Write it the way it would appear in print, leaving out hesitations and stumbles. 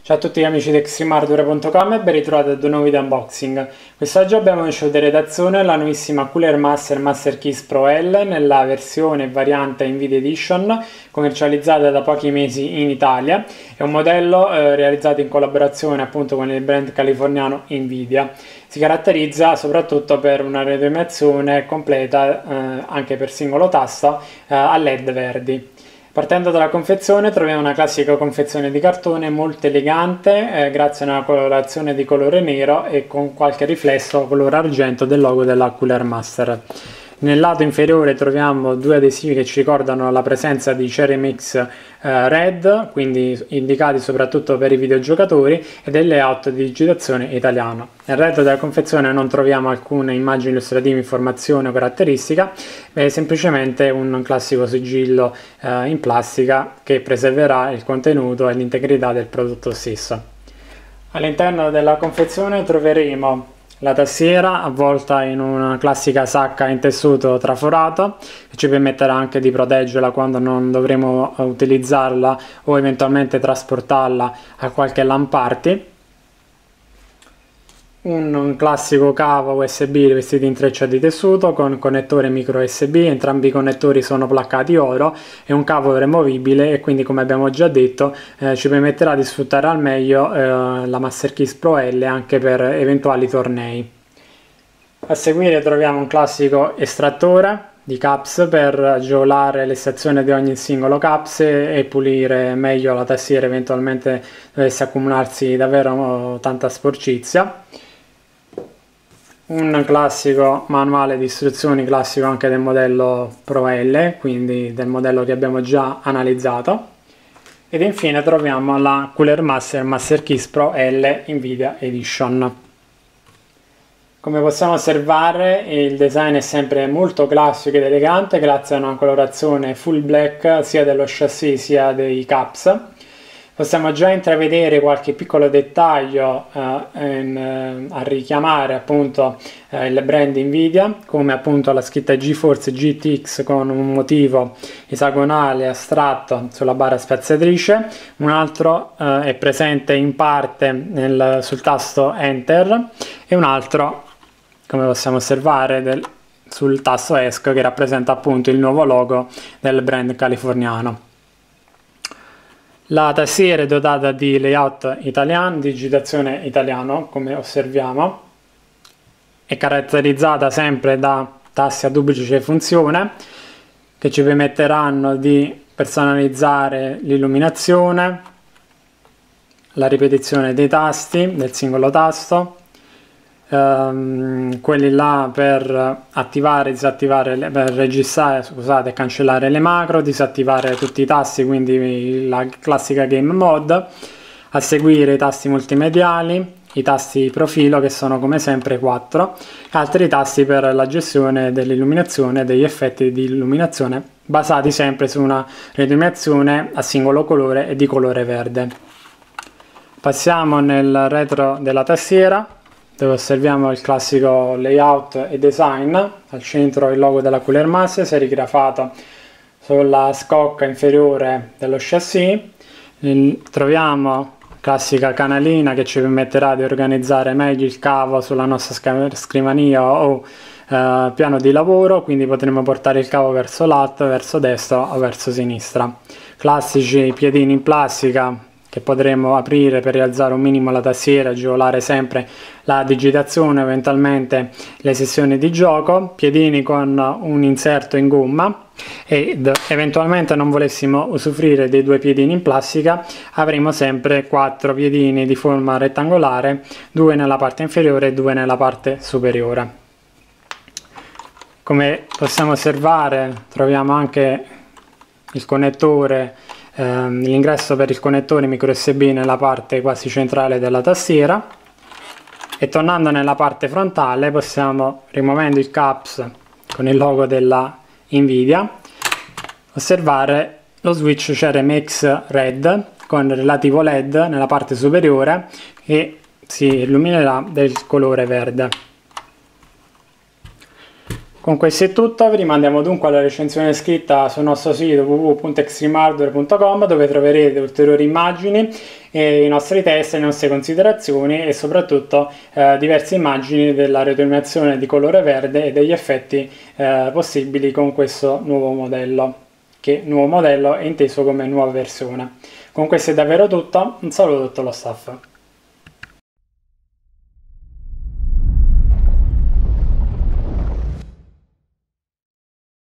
Ciao a tutti gli amici di extremehardware.com e ben ritrovati ad un nuovo video unboxing. Quest'oggi abbiamo in show di redazione la nuovissima Cooler Master Keys Pro L nella versione e variante Nvidia Edition, commercializzata da pochi mesi in Italia. È un modello realizzato in collaborazione appunto con il brand californiano Nvidia. Si caratterizza soprattutto per una radioemissione completa anche per singolo tasto a LED verdi. Partendo dalla confezione troviamo una classica confezione di cartone molto elegante grazie a una colorazione di colore nero e con qualche riflesso colore argento del logo della Cooler Master. Nel lato inferiore troviamo due adesivi che ci ricordano la presenza di Ceremix Red, quindi indicati soprattutto per i videogiocatori, e del layout di digitazione italiano. Nel retro della confezione non troviamo alcune immagini illustrative, informazioni o caratteristica, è semplicemente un classico sigillo in plastica che preserverà il contenuto e l'integrità del prodotto stesso. All'interno della confezione troveremo la tastiera avvolta in una classica sacca in tessuto traforato che ci permetterà anche di proteggerla quando non dovremo utilizzarla o eventualmente trasportarla a qualche LAN party. Un classico cavo USB rivestito in treccia di tessuto con connettore micro USB, entrambi i connettori sono placcati oro, e un cavo removibile e quindi, come abbiamo già detto, ci permetterà di sfruttare al meglio la Master Keys Pro L anche per eventuali tornei. A seguire troviamo un classico estrattore di caps per agevolare l'estrazione di ogni singolo caps e pulire meglio la tastiera eventualmente dovesse accumularsi davvero tanta sporcizia. Un classico manuale di istruzioni, classico anche del modello Pro L, quindi del modello che abbiamo già analizzato. Ed infine troviamo la Cooler Master Keys Pro L Nvidia Edition. Come possiamo osservare, il design è sempre molto classico ed elegante grazie a una colorazione full black sia dello chassis sia dei caps. Possiamo già intravedere qualche piccolo dettaglio a richiamare appunto il brand Nvidia, come appunto la scritta GeForce GTX con un motivo esagonale astratto sulla barra spaziatrice. Un altro è presente in parte sul tasto Enter e un altro, come possiamo osservare, sul tasto ESC, che rappresenta appunto il nuovo logo del brand californiano. La tastiera è dotata di layout italiano, digitazione italiano, come osserviamo, è caratterizzata sempre da tasti a duplice funzione che ci permetteranno di personalizzare l'illuminazione, la ripetizione dei tasti, del singolo tasto, quelli là per attivare, disattivare, per registrare, scusate, cancellare le macro, disattivare tutti i tasti, quindi la classica game mode. A seguire i tasti multimediali, i tasti profilo che sono come sempre 4, altri tasti per la gestione dell'illuminazione e degli effetti di illuminazione basati sempre su una illuminazione a singolo colore e di colore verde. Passiamo nel retro della tastiera, dove osserviamo il classico layout e design. Al centro il logo della Cooler Master serigrafato sulla scocca inferiore dello chassis. Troviamo classica canalina che ci permetterà di organizzare meglio il cavo sulla nostra scrivania o piano di lavoro, quindi potremo portare il cavo verso l'alto, verso destra o verso sinistra. Classici piedini in plastica che potremo aprire per rialzare un minimo la tastiera, agevolare sempre la digitazione, eventualmente le sessioni di gioco, piedini con un inserto in gomma, ed eventualmente non volessimo usufruire dei due piedini in plastica, avremo sempre 4 piedini di forma rettangolare, 2 nella parte inferiore e 2 nella parte superiore. Come possiamo osservare troviamo anche il connettore, l'ingresso per il connettore micro USB nella parte quasi centrale della tastiera, e tornando nella parte frontale possiamo, rimuovendo il caps con il logo della Nvidia, osservare lo switch Ceremix Red con relativo LED nella parte superiore che si illuminerà del colore verde. Con questo è tutto, vi rimandiamo dunque alla recensione scritta sul nostro sito www.extremehardware.com, dove troverete ulteriori immagini, i nostri test, le nostre considerazioni e soprattutto diverse immagini della retroilluminazione di colore verde e degli effetti possibili con questo nuovo modello, che nuovo modello è inteso come nuova versione. Con questo è davvero tutto, un saluto a tutto lo staff.